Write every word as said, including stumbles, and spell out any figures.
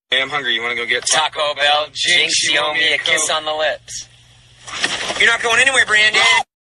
Hey, I'm hungry. You want to go get Taco Bell? Jinx, you owe me a kiss on the lips. You're not going anywhere, Brandon.